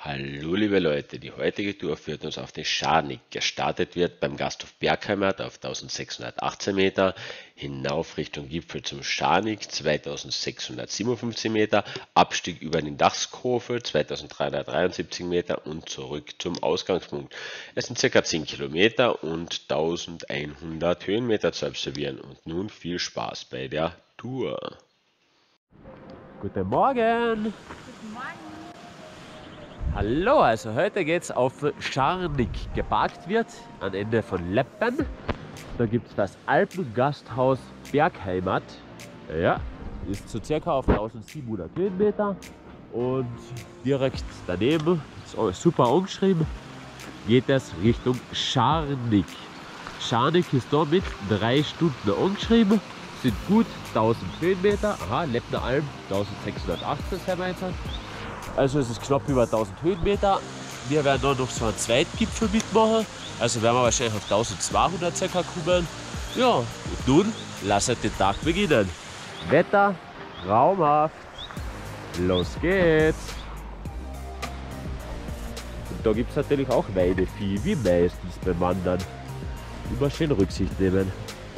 Hallo liebe Leute, die heutige Tour führt uns auf den Scharnig. Gestartet wird beim Gasthof Bergheimat auf 1618 Meter, hinauf Richtung Gipfel zum Scharnig 2657 Meter, Abstieg über den Dachskofel 2373 Meter und zurück zum Ausgangspunkt. Es sind circa 10 Kilometer und 1100 Höhenmeter zu absolvieren und nun viel Spaß bei der Tour. Guten Morgen! Hallo, also heute geht's auf Scharnig. Geparkt wird am Ende von Leppen. Da gibt es das Alpengasthaus Bergheimat. Ja, ist so circa auf 1700 Höhenmeter und direkt daneben, ist auch super angeschrieben, geht es Richtung Scharnig. Scharnig ist da mit 3 Stunden angeschrieben, sind gut 1000 Höhenmeter. Aha, Leppner Alm 1618 sind wir jetzt. Also es ist knapp über 1000 Höhenmeter. Wir werden dann noch so einen zweiten Gipfel mitmachen. Also werden wir wahrscheinlich auf 1200 ca. kommen. Ja, und nun lasst den Tag beginnen. Wetter traumhaft. Los geht's. Und da gibt es natürlich auch Weidevieh, wie meistens beim Wandern. Immer schön Rücksicht nehmen.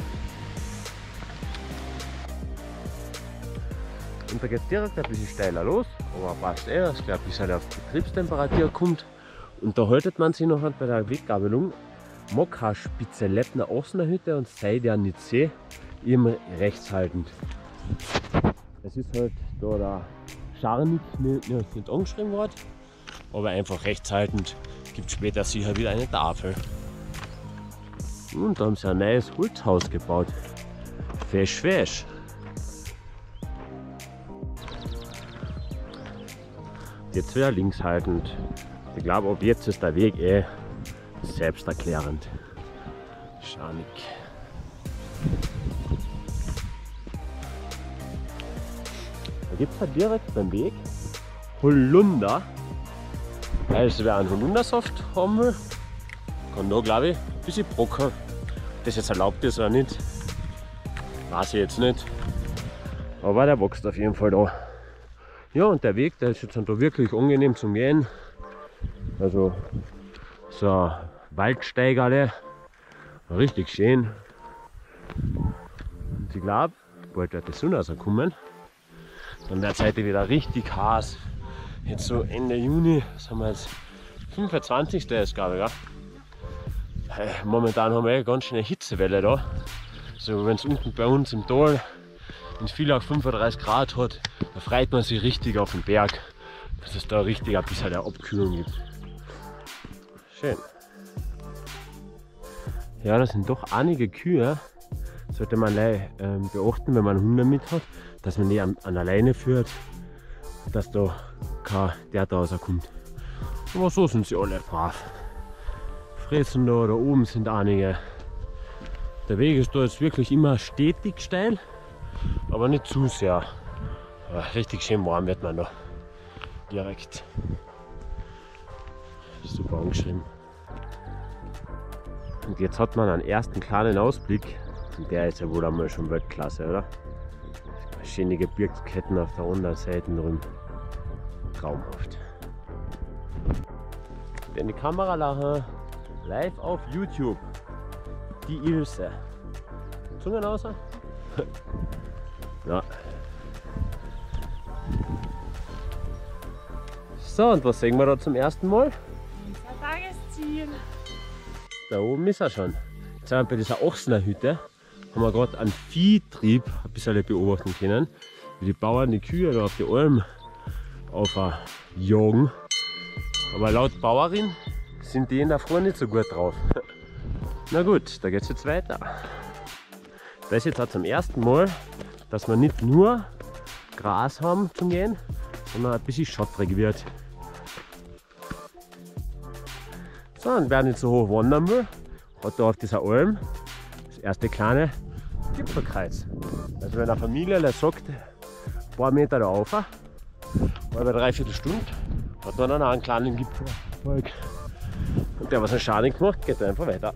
Und da geht es direkt ein bisschen steiler los, aber passt eh, dass gleich ein bisschen auf Betriebstemperatur kommt. Und da haltet man sich noch bei der Weggabelung Mokka-Spitze Leppner Ossener Hütte und Seidernitze eben rechts haltend. Es ist halt da der Scharnig nicht angeschrieben worden, aber einfach rechts haltend gibt später sicher wieder eine Tafel. Und da haben sie ein neues Holzhaus gebaut. Fesch, fesch. Jetzt wieder links haltend. Ich glaube, ab jetzt ist der Weg selbsterklärend. Scharnig. Da gibt es halt direkt beim Weg Holunder. Also wer einen Holundersaft haben will, kann da glaube ich ein bisschen brocken. Ob das jetzt erlaubt ist oder nicht, weiß ich jetzt nicht. Aber der wächst auf jeden Fall da. Ja, und der Weg, der ist jetzt da wirklich angenehm zum Gehen. Also so ein Waldsteigerle, richtig schön. Und ich glaube, bald wird die Sonne rauskommen. Dann wird es heute wieder richtig heiß. Jetzt so Ende Juni, das haben wir jetzt 25. ist glaube ich. Ja. Momentan haben wir ganz schön eine Hitzewelle da. Also wenn es unten bei uns im Tal in Villach 35 Grad hat, da freut man sich richtig auf den Berg, dass es da richtig ein bisschen eine Abkühlung gibt. Schön. Ja, das sind doch einige Kühe. Sollte man beachten, wenn man Hunde mit hat, dass man die an der Leine führt, dass da kein der rauskommt. Aber so sind sie alle brav. Fressen da oben sind einige. Der Weg ist da jetzt wirklich immer stetig steil, aber nicht zu sehr. Aber richtig schön warm wird man da. Direkt. Super angeschrieben. Und jetzt hat man einen ersten kleinen Ausblick. Und der ist ja wohl einmal schon Weltklasse, oder? Schöne Gebirgsketten auf der anderen Seite rum. Traumhaft. Denn die Kamera lachen live auf YouTube. Die Ilse. Zungen raus. Ja. So, und was sehen wir da zum ersten Mal? Unser Tagesziel. Da oben ist er schon. Jetzt sind wir bei dieser Ochsener Hütte. Haben wir gerade einen Viehtrieb ein bisschen beobachten können. Wie die Bauern die Kühe da auf die Alm aufjagen. Aber laut Bauerin sind die in der Früh nicht so gut drauf. Na gut, da geht es jetzt weiter. Das ist jetzt auch zum ersten Mal, dass wir nicht nur Gras haben zum Gehen, sondern ein bisschen schottrig wird. So, und wer nicht so hoch wandern will, hat da auf dieser Alm das erste kleine Gipfelkreuz. Also wenn eine Familie sagt, ein paar Meter da rauf, halbe, dreiviertel Stunde, hat man dann auch einen kleinen Gipfelerfolg. Und der, was einen Scharnig macht, geht einfach weiter.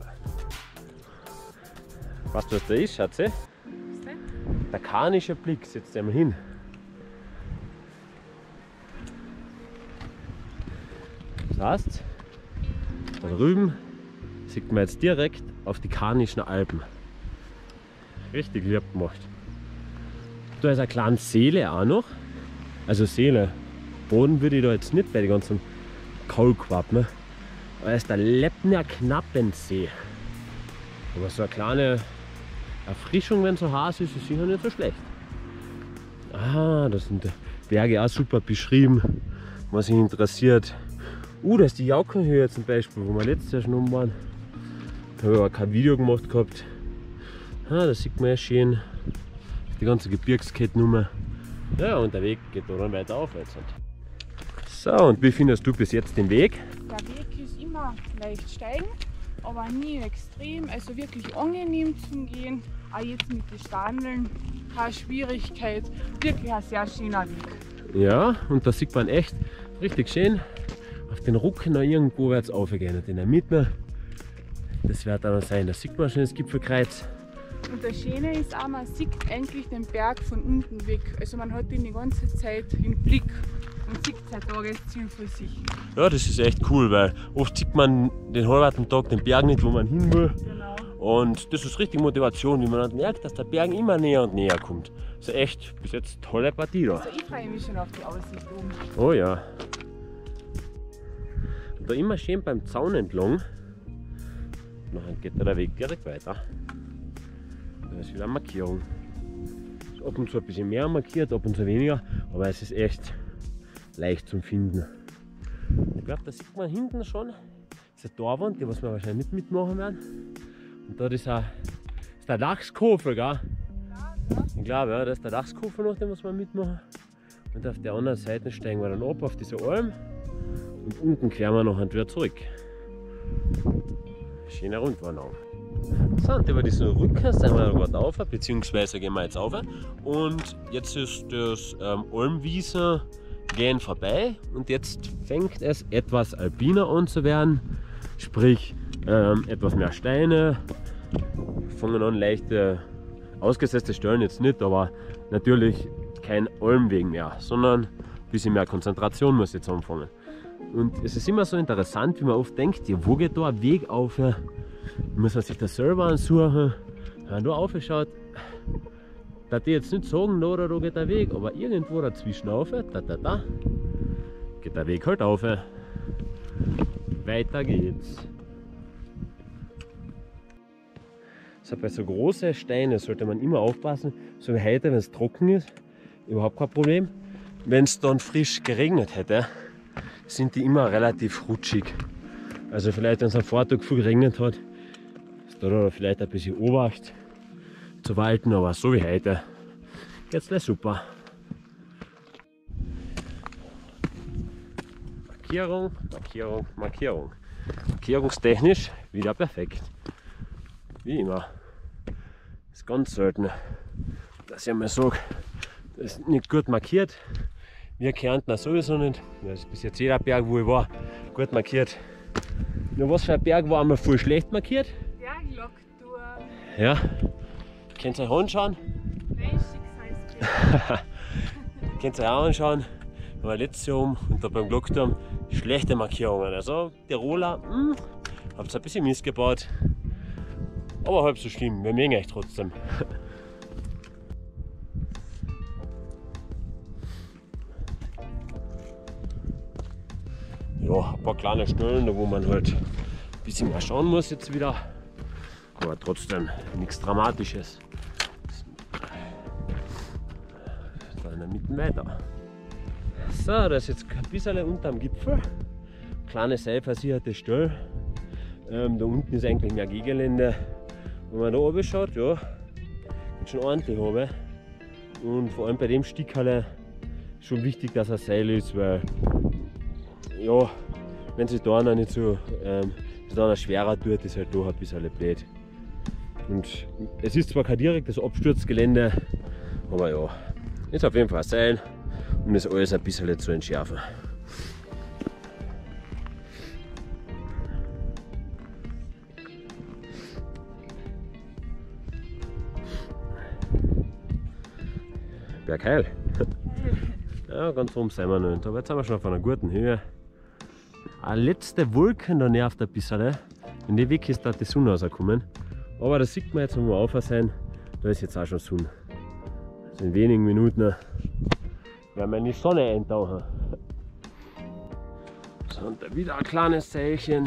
Weißt du, was da ist, Schatzi? Was denn? Der karnische Blick, setzt einmal hin. heißt, da drüben sieht man jetzt direkt auf die Karnischen Alpen. Richtig lieb gemacht. Da ist eine kleine Seele auch noch. Also Seele. Boden würde ich da jetzt nicht bei den ganzen Kaulquappen. Aber es ist der Leppner Knappensee. Aber so eine kleine Erfrischung, wenn es so heiß ist, ist sicher nicht so schlecht. Ah, da sind die Berge auch super beschrieben, was sich interessiert. Da ist die Jaukenhöhe zum Beispiel, wo wir letztes Jahr schon oben waren. Da habe ich aber kein Video gemacht gehabt. Da sieht man ja schön die ganze Gebirgskette. Ja, und der Weg geht da dann weiter aufwärts. So, und wie findest du bis jetzt den Weg? Der Weg ist immer leicht steigen, aber nie extrem, also wirklich angenehm zum Gehen. Auch jetzt mit den Standeln, keine Schwierigkeit, wirklich ein sehr schöner Weg. Ja, und da sieht man echt richtig schön auf den Rücken noch irgendwo wärts aufgehen. Und in der Mitte, das wird dann sein, da sieht man schon das Gipfelkreuz. Und das Schöne ist auch, man sieht eigentlich den Berg von unten weg. Also man hat ihn die ganze Zeit im Blick und sieht sein Tagesziel für sich. Ja, das ist echt cool, weil oft sieht man den halben Tag den Berg nicht, wo man hin will. Genau. Und das ist richtig Motivation, wie man dann merkt, dass der Berg immer näher und näher kommt. Also echt bis jetzt eine tolle Partie da. Also ich freue mich schon auf die Aussicht oben. Oh ja. Und da immer schön beim Zaun entlang. Dann geht der Weg direkt weiter. Da ist wieder eine Markierung. Ist ab und zu ein bisschen mehr markiert, ab und zu weniger, aber es ist echt leicht zum Finden. Ich glaube, da sieht man hinten schon diese Torwand, die was wir wahrscheinlich nicht mitmachen werden. Und dort ist der Dachskofer, gell? Ich glaube, ja, das ist der Dachskofer noch, den muss man mitmachen. Und auf der anderen Seite steigen wir dann ab auf diese Alm und unten kehren wir noch wieder zurück. Schöner Rundwanderung. So, und über diesen Rücken sind wir gerade auf, beziehungsweise gehen wir jetzt auf. Und jetzt ist das Almwiese gehen vorbei und jetzt fängt es etwas alpiner an zu werden, sprich etwas mehr Steine, fangen an leichte ausgesetzte Stellen jetzt nicht, aber natürlich kein Almweg mehr, sondern ein bisschen mehr Konzentration muss jetzt anfangen. Und es ist immer so interessant, wie man oft denkt, ja, wo geht da ein Weg auf? Muss man sich das selber ansuchen. Wenn man da aufschaut, da die jetzt nicht sagen, da geht der Weg, aber irgendwo dazwischen auf, geht der Weg halt auf. Weiter geht's. So, bei so großen Steinen sollte man immer aufpassen, so wie heute, wenn es trocken ist, überhaupt kein Problem. Wenn es dann frisch geregnet hätte, sind die immer relativ rutschig. Also vielleicht, wenn es am Vortag viel geregnet hat, ist da vielleicht ein bisschen Obacht zu walten, aber so wie heute geht's gleich super. Markierung, Markierung, Markierung. Markierungstechnisch wieder perfekt. Wie immer. Ist ganz selten, dass ich einmal sage, das ist nicht gut markiert. Wir Kärntner sowieso nicht. Das ist bis jetzt jeder Berg, wo ich war, gut markiert. Nur was für ein Berg war einmal voll schlecht markiert? Berglockturm. Ja. Könnt ihr euch anschauen? Könnt ihr euch auch anschauen. Wir waren letztes Jahr und da beim Glockturm schlechte Markierungen. Also Tiroler, habt ihr ein bisschen missgebaut. Aber halb so schlimm, wir mögen euch trotzdem. Ja, ein paar kleine Stellen, wo man halt ein bisschen mehr schauen muss jetzt wieder. Aber trotzdem nichts Dramatisches. Da in der Mitte weiter. So, das ist jetzt ein bisschen unterm Gipfel. Kleine seilversicherte Stelle. Da unten ist eigentlich mehr Gehgelände. Wenn man da oben schaut, ja, geht schon ordentlich runter. Und vor allem bei dem Stück halt schon wichtig, dass ein Seil ist, weil ja, wenn sich da einer nicht so schwerer tut, ist halt doch ein bisschen blöd. Und es ist zwar kein direktes Absturzgelände, aber ja, ist auf jeden Fall ein Seil, um das alles ein bisschen zu entschärfen. Bergheil. Ja, ganz oben sind wir noch. Aber jetzt sind wir schon auf einer guten Höhe. Eine letzte Wolke, da nervt ein bisschen. Wenn die weg ist, da die Sonne rauskommen. Aber da sieht man jetzt, wenn wir auf sein, da ist jetzt auch schon Sonne. Also in wenigen Minuten werden wir in die Sonne eintauchen. So, und da wieder ein kleines Seilchen.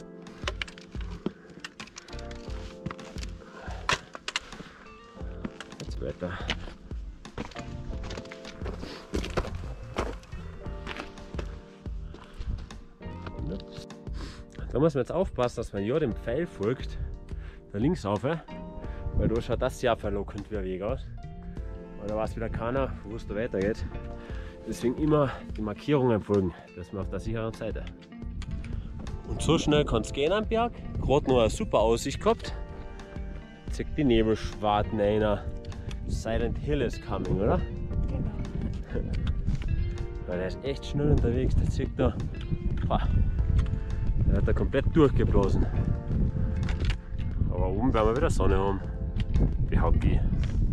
Jetzt weiter. Da muss man jetzt aufpassen, dass man ja dem Pfeil folgt, da links rauf, weil da schaut das sehr verlockend wie ein Weg aus. Aber da weiß wieder keiner, wo es da weitergeht. Deswegen immer die Markierungen folgen, dass man auf der sicheren Seite. Und so schnell kann es gehen am Berg. Gerade noch eine super Aussicht gehabt. Zeigt die Nebelschwarten einer. Silent Hill is coming, oder? Genau. Weil der ist echt schnell unterwegs. Der zeigt da. Der hat da komplett durchgeblasen. Aber oben werden wir wieder Sonne haben. Behaupte ich.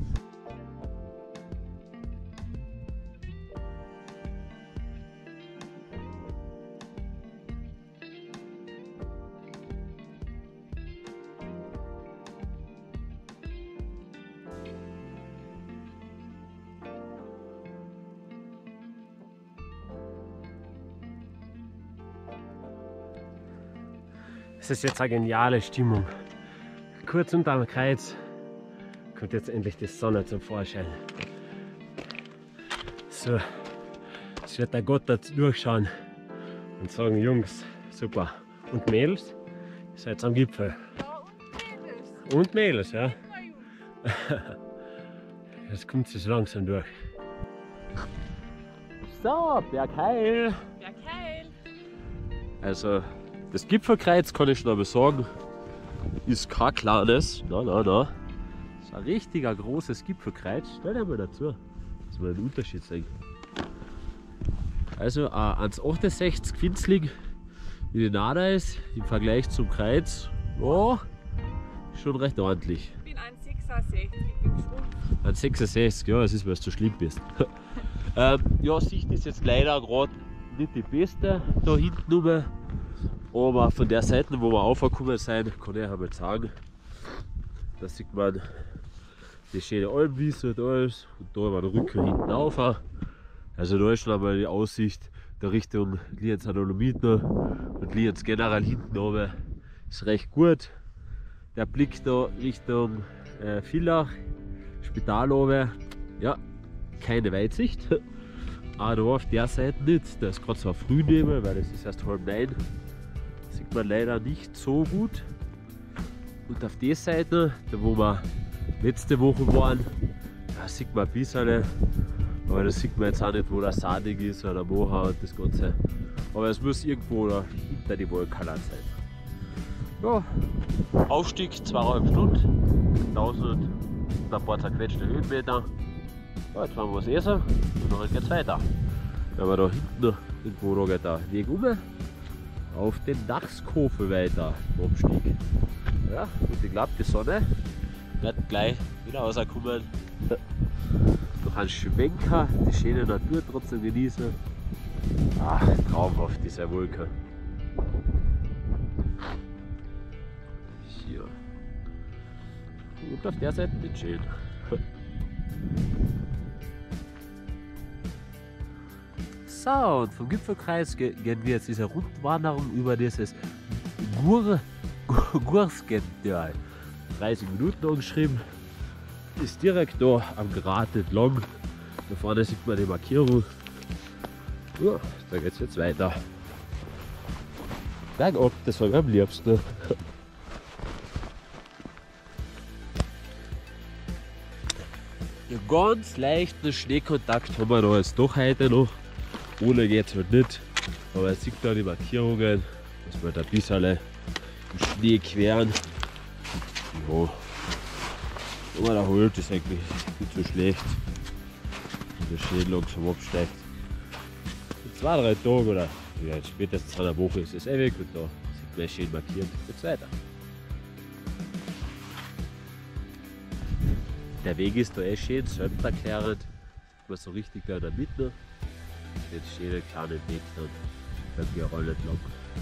Es ist jetzt eine geniale Stimmung. Kurz unter dem Kreuz kommt jetzt endlich die Sonne zum Vorschein. So, jetzt wird der Gott da durchschauen und sagen: Jungs, super. Und Mädels, ihr seid am Gipfel. Ja, und Mädels. Und Mädels, ja. Immer jung. Jetzt kommt es langsam durch. So, Bergheil. Bergheil. Also, das Gipfelkreuz kann ich schon einmal sagen, ist kein kleines. Nein. Das ist ein richtiger großes Gipfelkreuz. Stell dir mal dazu, dass wir den Unterschied sehen. Also 1,68 winzlig, wie die Nada ist, im Vergleich zum Kreuz. Ja, schon recht ordentlich. Ich bin 1,66, ich bin geschrumpft. 1,66, ja, das ist, weil du so schlimm bist. Ja, Sicht ist jetzt leider gerade nicht die beste da hinten rum. Aber von der Seite, wo wir aufgekommen sind, kann ich einmal sagen, da sieht man die schöne Almwiese und alles. Und da haben wir den Rücken hinten auf. Also da ist schon einmal die Aussicht der Richtung Lienz-Dolomiten und Lienz generell hinten oben. Ist recht gut. Der Blick da Richtung Villach, Spital oben, ja, keine Weitsicht. Aber da auf der Seite nicht. Da ist gerade so ein Frühnebel, weil es ist erst 8:30. Sieht man leider nicht so gut. Und auf der Seite, da wo wir letzte Woche waren, da sieht man ein bisschen. Aber da sieht man jetzt auch nicht, wo der Sandig ist oder Moha und das Ganze. Aber es muss irgendwo da hinter die Wolkenland sein. Ja, Aufstieg 2,5 Stunden, 1000 und ein paar zerquetschte Höhenmeter. Ja, jetzt fahren wir was essen und dann geht es weiter. Wenn wir da hinten irgendwo da geht der Weg auf den Dachskofe weiter, Abstieg. Ja, und ich glaube, die Sonne wird gleich wieder rauskommen. Noch ein Schwenker, die schöne Natur trotzdem genießen. Ach, traumhaft diese Wolke. Hier. Und auf der Seite nicht schön. So, und vom Gipfelkreis gehen wir jetzt diese Rundwanderung über dieses Gurskental. 30 Minuten angeschrieben. Ist direkt da am Grat entlang. Da vorne sieht man die Markierung. Ja, da geht es jetzt weiter. Bergab, das war mir am liebsten. Einen ganz leichten Schneekontakt haben wir da jetzt doch heute noch. Ohne geht es halt nicht. Aber man sieht da die Markierungen, dass wir da ein bisschen im Schnee queren. Ja. Wenn man da holt, ist eigentlich nicht so schlecht. Wenn der Schnee langsam absteigt. In 2-3 Tagen oder ja, spätestens in einer Woche ist es weg und da sieht man schön markiert. Jetzt weiter. Der Weg ist da schön selbsterklärend. Man so richtig da in der Mitte. Jetzt schöne kleine Weg dann. Dann wir rollen entlang.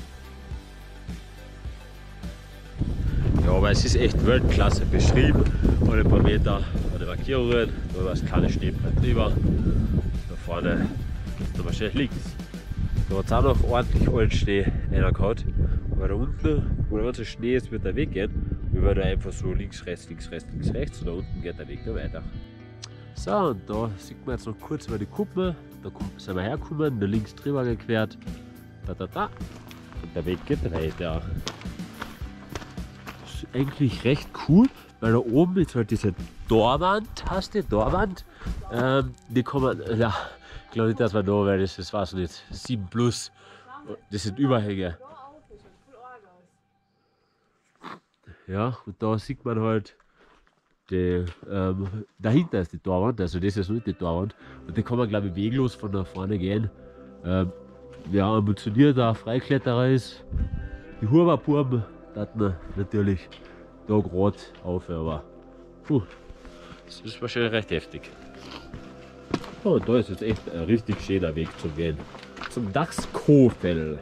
Ja, aber es ist echt Weltklasse beschrieben. Alle paar Meter eine Markierungen, da war das kleine Schneebrett drüber. Da vorne ist nochmal schön links. Da hat es auch noch ordentlich alten Schnee reingehauen. Aber da unten, wo der ganze Schnee ist, wird der Weg gehen. Wir werden einfach so links, rechts, links, rechts, links, rechts. Und da unten geht der Weg noch weiter. So, und da sieht man jetzt noch kurz über die Kuppe. Da sind wir hergekommen, da links drüber gequert. Und der Weg geht weiter. Das ist eigentlich recht cool, weil da oben ist halt diese Torwand, die kann man, ja, ich glaube nicht, dass man da, weil das weiß ich nicht, 7 plus, das sind Überhänge. Ja, und da sieht man halt, dahinter ist die Torwand, also das ist nicht die Torwand. Und da kann man, glaube ich, weglos von da vorne gehen. Wer ambitionierter Freikletterer ist, die Huberbuben, das natürlich da gerade auf, aber das ist wahrscheinlich recht heftig. Oh, und da ist jetzt echt ein richtig schöner Weg zu gehen. Zum Dachskofel.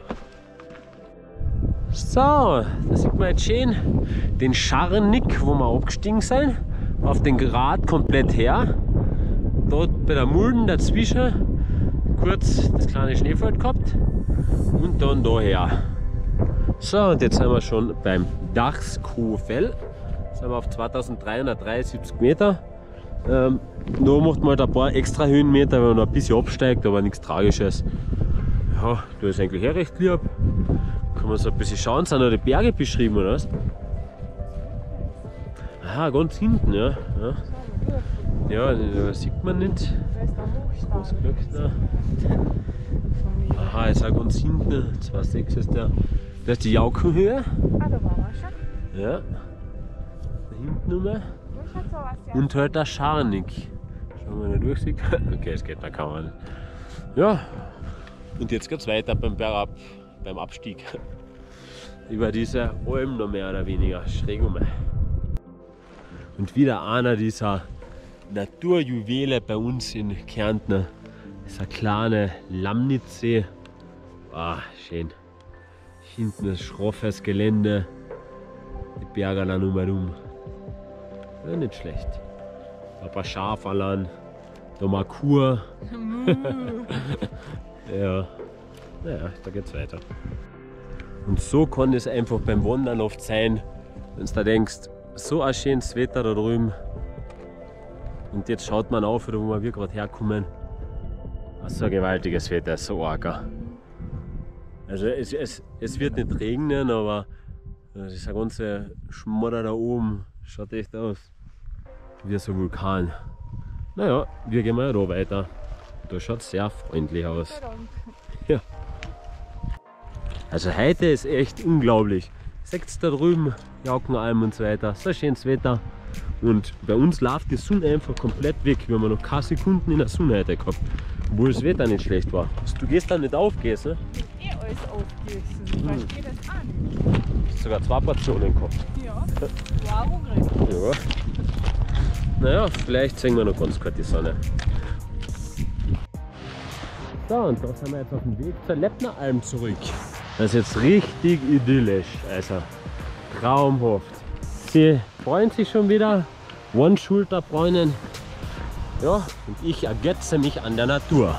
So, da sieht man jetzt schön den Scharnick, wo wir abgestiegen sind. Auf den Grat komplett her. Dort bei der Mulden dazwischen kurz das kleine Schneefeld gehabt und dann daher. So, und jetzt sind wir schon beim Dachskofel. Jetzt sind wir auf 2373 Meter. Da macht man halt ein paar extra Höhenmeter, wenn man noch ein bisschen absteigt, aber nichts Tragisches. Ja, da ist eigentlich recht lieb. Kann man so ein bisschen schauen, sind da die Berge beschrieben oder was? Aha, ganz hinten, ja. Ja, das sieht man nicht. Das Glöckner. Aha, ist auch ganz hinten. 2,6 ist der. Das ist die Jaukenhöhe. Ah, da waren wir schon. Ja. Da hinten nochmal. Und halt der Scharnick. Schauen wir, wenn er durchsieht. Okay, es geht, da kann man nicht. Ja. Und jetzt geht es weiter beim Abstieg. Über diese Alm noch mehr oder weniger schräg um. Und wieder einer dieser Naturjuwele bei uns in Kärnten. Das ist ein kleiner Lamnitzsee. Ah, schön. Hinten ist schroffes Gelände. Die Berge dann um. Ja, nicht schlecht. Ein paar Schafe allein. Da mal Kur. Ja. Naja, da geht's weiter. Und so kann es einfach beim Wandern oft sein, wenn du da denkst, so ein schönes Wetter da drüben. Und jetzt schaut man auf, wo wir gerade herkommen. So ein gewaltiges Wetter, so arg. Also es wird nicht regnen, aber dieser ganze Schmodder da oben schaut echt aus wie so ein Vulkan. Naja, wir gehen mal da weiter. Da schaut es sehr freundlich aus. Ja. Also heute ist echt unglaublich. Seht da drüben, Jaukenalm und so weiter, so schönes Wetter. Und bei uns läuft die Sonne einfach komplett weg. Wir haben noch keine Sekunden in der Sonne heute gehabt, obwohl das Wetter nicht schlecht war. Du gehst dann nicht aufgehst, ne? Ich hab alles aufgegessen. Verstehe das auch nicht. Du hast sogar 2 Portionen gehabt. Ja, war hungrig. Ja. Naja, vielleicht sehen wir noch ganz kurz die Sonne. So, und da sind wir jetzt auf dem Weg zur Leppneralm zurück. Das ist jetzt richtig idyllisch, also traumhaft. Sie freuen sich schon wieder, One-Schulterbräunen. Ja, und ich ergötze mich an der Natur.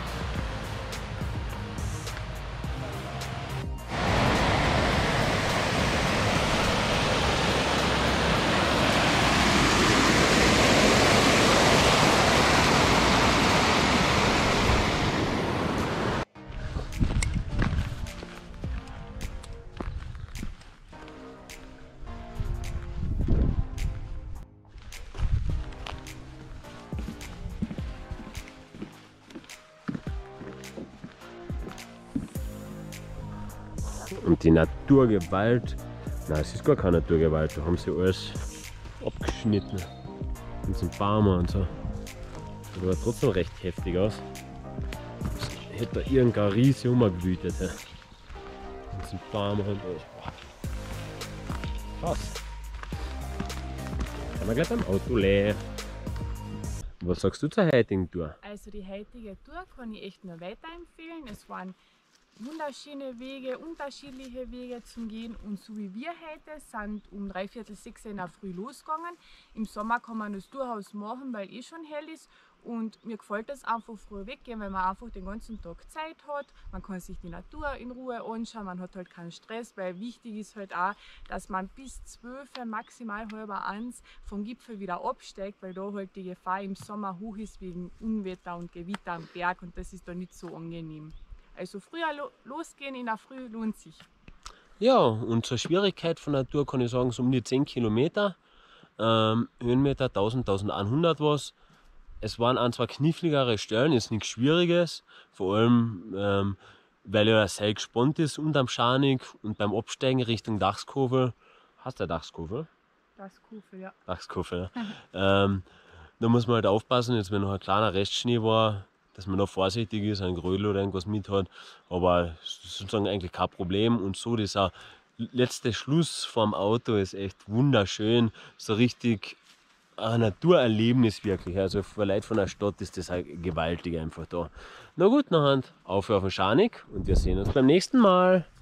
Und die Naturgewalt, nein, es ist gar keine Naturgewalt, da haben sie alles abgeschnitten. Und so Bäume und so. Das sieht aber trotzdem recht heftig aus. Als hätte da irgendein Riese umgewütet. Und so Bäume und alles. Krass. Sind wir gleich beim Auto leer. Was sagst du zur heutigen Tour? Also die heutige Tour kann ich echt nur weiterempfehlen. Es waren wunderschöne Wege, unterschiedliche Wege zum Gehen. Und so wie wir heute sind um 5:45 in der Früh losgegangen. Im Sommer kann man das durchaus machen, weil schon hell ist. Und mir gefällt das einfach früh weggehen, weil man einfach den ganzen Tag Zeit hat. Man kann sich die Natur in Ruhe anschauen, man hat halt keinen Stress, weil wichtig ist halt auch, dass man bis 12, maximal 12:30 vom Gipfel wieder absteigt, weil da halt die Gefahr im Sommer hoch ist wegen Unwetter und Gewitter am Berg und das ist da nicht so angenehm. Also früher losgehen in der Früh lohnt sich. Ja, und zur Schwierigkeit von der Tour kann ich sagen, so um die 10 Kilometer, Höhenmeter 1000, 1100 was. Es waren ein, zwei kniffligere Stellen, ist nichts Schwieriges, vor allem weil ja das Seil gespannt ist unterm Scharnig und beim Absteigen Richtung Dachskofel, heißt der Dachskofel? Dachskofel, ja. Dachskofel, ja. Da muss man halt aufpassen, jetzt wenn noch ein kleiner Restschnee war, dass man noch vorsichtig ist, ein Grödel oder irgendwas mit hat, aber das ist sozusagen eigentlich kein Problem und so dieser letzte Schluss vorm Auto ist echt wunderschön, so richtig ein Naturerlebnis wirklich. Also für Leute von der Stadt ist das halt gewaltig einfach da. Na gut, nachher auf den Scharnig und wir sehen uns beim nächsten Mal.